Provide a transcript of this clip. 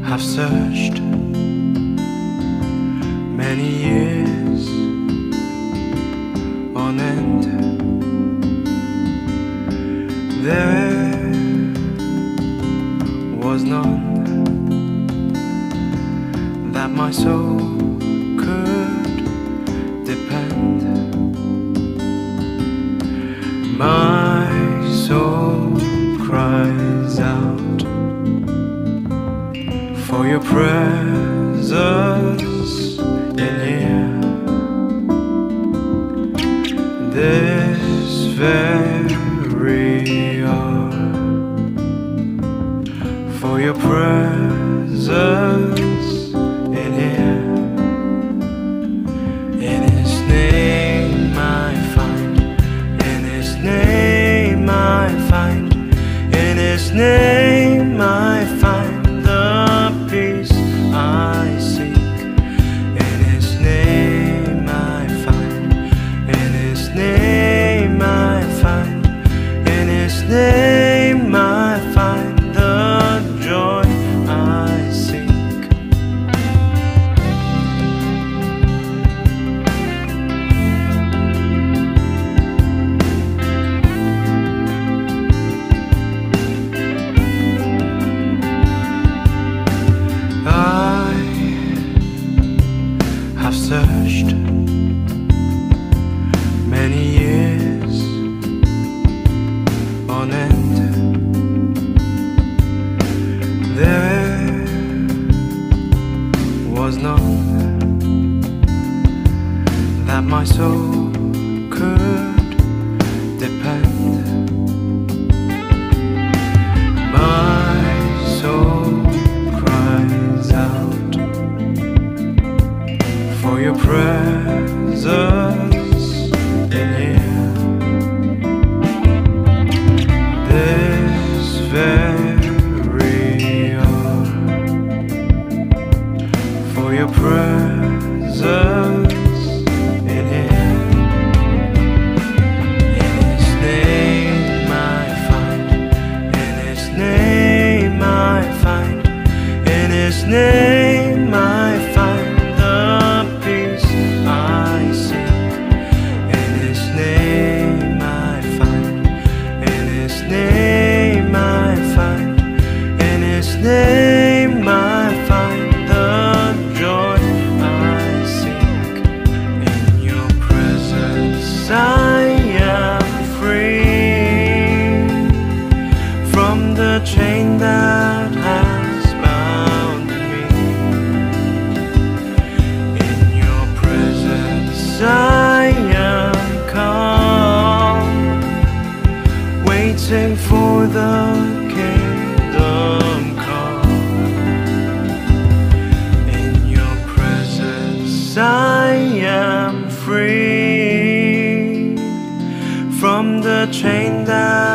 I've searched many years on end. There was none that my soul could depend. My soul cries out for your presence in here. This very hour, for your presence in here. In His name I find, in His name I find, in His name I find the peace I seek. In His name I find, in His name I find, in His name I find the joy I seek. I have searched many years on end. There was none that my soul could depend. My soul cries out for your presence in here. This very hour, for your presence in here. In His name I find, in His name I find, in His name I find the peace I seek. In His name I find, in His name I find, in His name I find the joy I seek. In your presence I am free from the chain that has bound me. In your presence I am calm, waiting for the kingdom come. In your presence I am free from the chain that